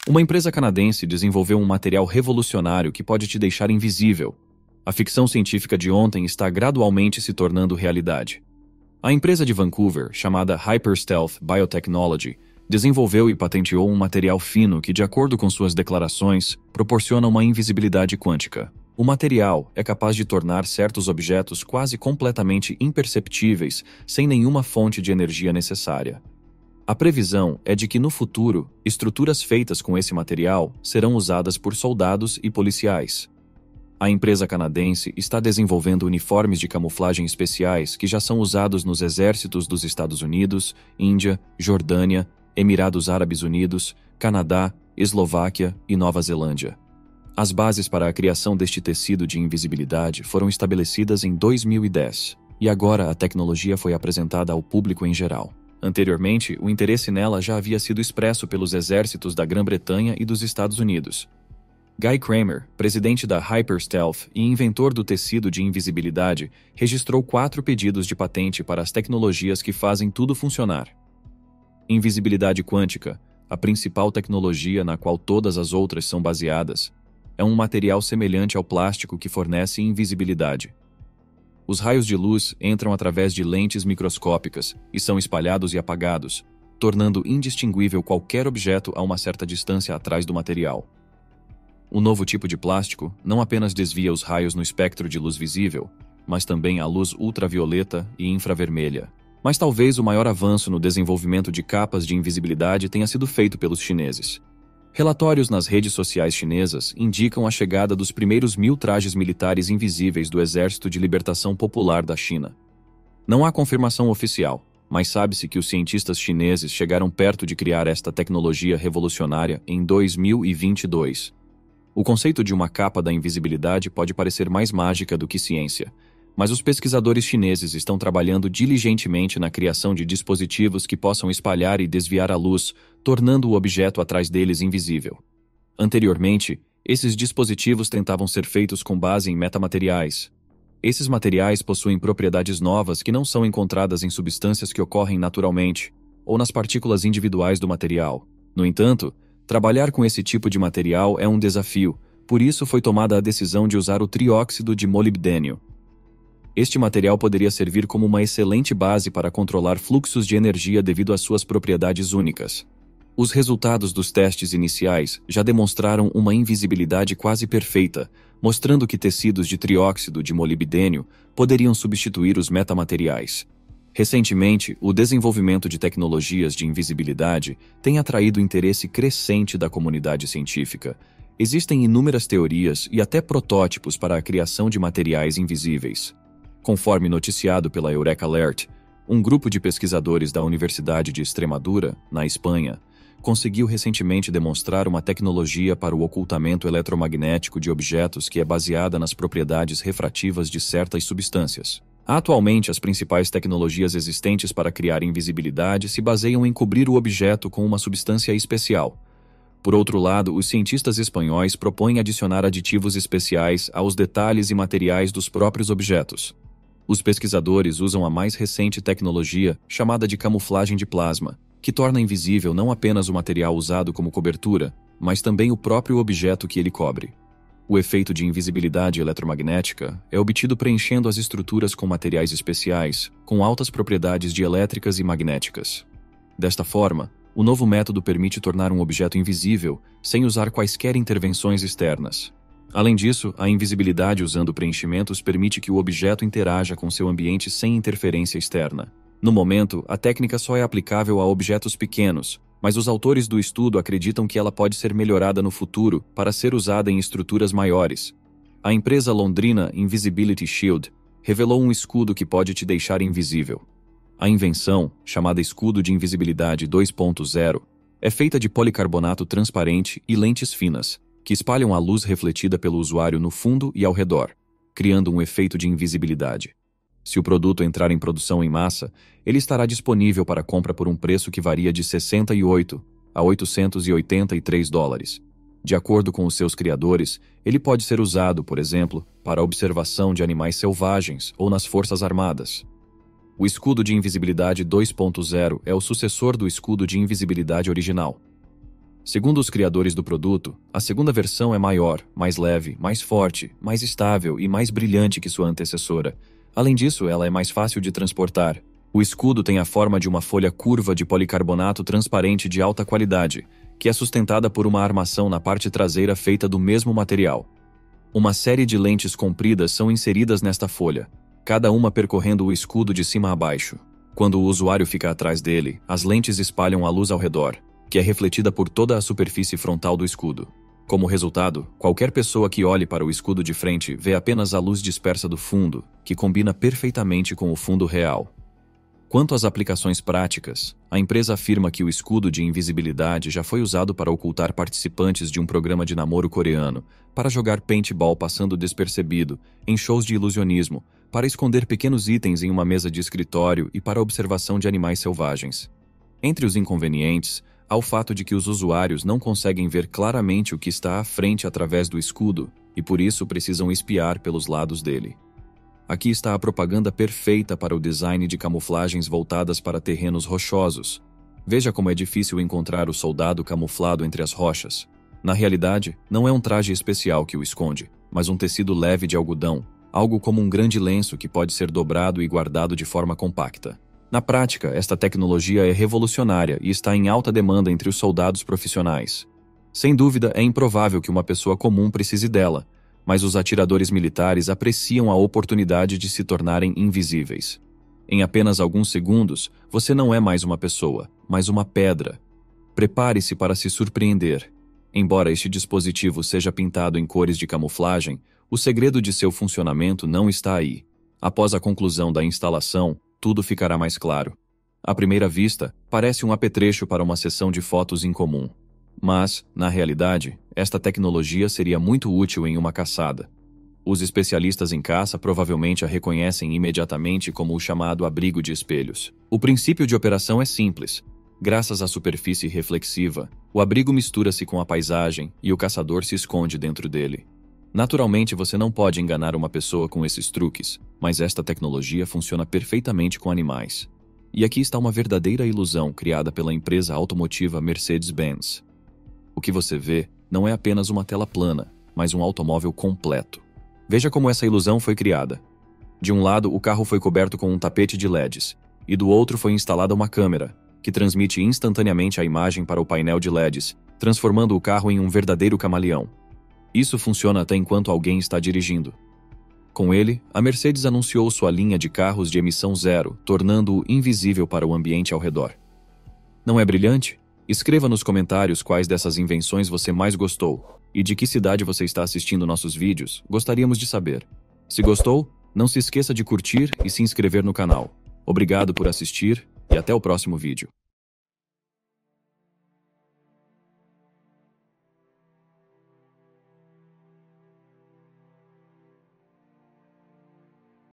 Uma empresa canadense desenvolveu um material revolucionário que pode te deixar invisível. A ficção científica de ontem está gradualmente se tornando realidade. A empresa de Vancouver, chamada Hyperstealth Biotechnology, desenvolveu e patenteou um material fino que, de acordo com suas declarações, proporciona uma invisibilidade quântica. O material é capaz de tornar certos objetos quase completamente imperceptíveis, sem nenhuma fonte de energia necessária. A previsão é de que, no futuro, estruturas feitas com esse material serão usadas por soldados e policiais. A empresa canadense está desenvolvendo uniformes de camuflagem especiais que já são usados nos exércitos dos Estados Unidos, Índia, Jordânia, Emirados Árabes Unidos, Canadá, Eslováquia e Nova Zelândia. As bases para a criação deste tecido de invisibilidade foram estabelecidas em 2010, e agora a tecnologia foi apresentada ao público em geral. Anteriormente, o interesse nela já havia sido expresso pelos exércitos da Grã-Bretanha e dos Estados Unidos. Guy Kramer, presidente da Hyperstealth e inventor do tecido de invisibilidade, registrou 4 pedidos de patente para as tecnologias que fazem tudo funcionar. Invisibilidade quântica, a principal tecnologia na qual todas as outras são baseadas, é um material semelhante ao plástico que fornece invisibilidade. Os raios de luz entram através de lentes microscópicas e são espalhados e apagados, tornando indistinguível qualquer objeto a uma certa distância atrás do material. O novo tipo de plástico não apenas desvia os raios no espectro de luz visível, mas também a luz ultravioleta e infravermelha. Mas talvez o maior avanço no desenvolvimento de capas de invisibilidade tenha sido feito pelos chineses. Relatórios nas redes sociais chinesas indicam a chegada dos primeiros 1000 trajes militares invisíveis do Exército de Libertação Popular da China. Não há confirmação oficial, mas sabe-se que os cientistas chineses chegaram perto de criar esta tecnologia revolucionária em 2022. O conceito de uma capa da invisibilidade pode parecer mais mágica do que ciência, mas os pesquisadores chineses estão trabalhando diligentemente na criação de dispositivos que possam espalhar e desviar a luz, tornando o objeto atrás deles invisível. Anteriormente, esses dispositivos tentavam ser feitos com base em metamateriais. Esses materiais possuem propriedades novas que não são encontradas em substâncias que ocorrem naturalmente, ou nas partículas individuais do material. No entanto, trabalhar com esse tipo de material é um desafio, por isso foi tomada a decisão de usar o trióxido de molibdênio. Este material poderia servir como uma excelente base para controlar fluxos de energia devido às suas propriedades únicas. Os resultados dos testes iniciais já demonstraram uma invisibilidade quase perfeita, mostrando que tecidos de trióxido de molibdênio poderiam substituir os metamateriais. Recentemente, o desenvolvimento de tecnologias de invisibilidade tem atraído interesse crescente da comunidade científica. Existem inúmeras teorias e até protótipos para a criação de materiais invisíveis. Conforme noticiado pela Eureka Alert, um grupo de pesquisadores da Universidade de Extremadura, na Espanha, conseguiu recentemente demonstrar uma tecnologia para o ocultamento eletromagnético de objetos que é baseada nas propriedades refrativas de certas substâncias. Atualmente, as principais tecnologias existentes para criar invisibilidade se baseiam em cobrir o objeto com uma substância especial. Por outro lado, os cientistas espanhóis propõem adicionar aditivos especiais aos detalhes e materiais dos próprios objetos. Os pesquisadores usam a mais recente tecnologia, chamada de camuflagem de plasma, que torna invisível não apenas o material usado como cobertura, mas também o próprio objeto que ele cobre. O efeito de invisibilidade eletromagnética é obtido preenchendo as estruturas com materiais especiais, com altas propriedades dielétricas e magnéticas. Desta forma, o novo método permite tornar um objeto invisível sem usar quaisquer intervenções externas. Além disso, a invisibilidade usando preenchimentos permite que o objeto interaja com seu ambiente sem interferência externa. No momento, a técnica só é aplicável a objetos pequenos, mas os autores do estudo acreditam que ela pode ser melhorada no futuro para ser usada em estruturas maiores. A empresa londrina Invisibility Shield revelou um escudo que pode te deixar invisível. A invenção, chamada Escudo de Invisibilidade 2.0, é feita de policarbonato transparente e lentes finas, que espalham a luz refletida pelo usuário no fundo e ao redor, criando um efeito de invisibilidade. Se o produto entrar em produção em massa, ele estará disponível para compra por um preço que varia de 68 a 883 dólares. De acordo com os seus criadores, ele pode ser usado, por exemplo, para a observação de animais selvagens ou nas forças armadas. O Escudo de Invisibilidade 2.0 é o sucessor do Escudo de Invisibilidade original. Segundo os criadores do produto, a segunda versão é maior, mais leve, mais forte, mais estável e mais brilhante que sua antecessora. Além disso, ela é mais fácil de transportar. O escudo tem a forma de uma folha curva de policarbonato transparente de alta qualidade, que é sustentada por uma armação na parte traseira feita do mesmo material. Uma série de lentes compridas são inseridas nesta folha, cada uma percorrendo o escudo de cima a baixo. Quando o usuário fica atrás dele, as lentes espalham a luz ao redor, que é refletida por toda a superfície frontal do escudo. Como resultado, qualquer pessoa que olhe para o escudo de frente vê apenas a luz dispersa do fundo, que combina perfeitamente com o fundo real. Quanto às aplicações práticas, a empresa afirma que o escudo de invisibilidade já foi usado para ocultar participantes de um programa de namoro coreano, para jogar paintball passando despercebido, em shows de ilusionismo, para esconder pequenos itens em uma mesa de escritório e para observação de animais selvagens. Entre os inconvenientes, há o fato de que os usuários não conseguem ver claramente o que está à frente através do escudo e por isso precisam espiar pelos lados dele. Aqui está a propaganda perfeita para o design de camuflagens voltadas para terrenos rochosos. Veja como é difícil encontrar o soldado camuflado entre as rochas. Na realidade, não é um traje especial que o esconde, mas um tecido leve de algodão, algo como um grande lenço que pode ser dobrado e guardado de forma compacta. Na prática, esta tecnologia é revolucionária e está em alta demanda entre os soldados profissionais. Sem dúvida, é improvável que uma pessoa comum precise dela, mas os atiradores militares apreciam a oportunidade de se tornarem invisíveis. Em apenas alguns segundos, você não é mais uma pessoa, mas uma pedra. Prepare-se para se surpreender. Embora este dispositivo seja pintado em cores de camuflagem, o segredo de seu funcionamento não está aí. Após a conclusão da instalação, tudo ficará mais claro. À primeira vista, parece um apetrecho para uma sessão de fotos incomum. Mas, na realidade, esta tecnologia seria muito útil em uma caçada. Os especialistas em caça provavelmente a reconhecem imediatamente como o chamado abrigo de espelhos. O princípio de operação é simples. Graças à superfície reflexiva, o abrigo mistura-se com a paisagem e o caçador se esconde dentro dele. Naturalmente, você não pode enganar uma pessoa com esses truques, mas esta tecnologia funciona perfeitamente com animais. E aqui está uma verdadeira ilusão criada pela empresa automotiva Mercedes-Benz. O que você vê não é apenas uma tela plana, mas um automóvel completo. Veja como essa ilusão foi criada. De um lado, o carro foi coberto com um tapete de LEDs, e do outro foi instalada uma câmera, que transmite instantaneamente a imagem para o painel de LEDs, transformando o carro em um verdadeiro camaleão. Isso funciona até enquanto alguém está dirigindo. Com ele, a Mercedes anunciou sua linha de carros de emissão zero, tornando-o invisível para o ambiente ao redor. Não é brilhante? Escreva nos comentários quais dessas invenções você mais gostou e de que cidade você está assistindo nossos vídeos, gostaríamos de saber. Se gostou, não se esqueça de curtir e se inscrever no canal. Obrigado por assistir e até o próximo vídeo.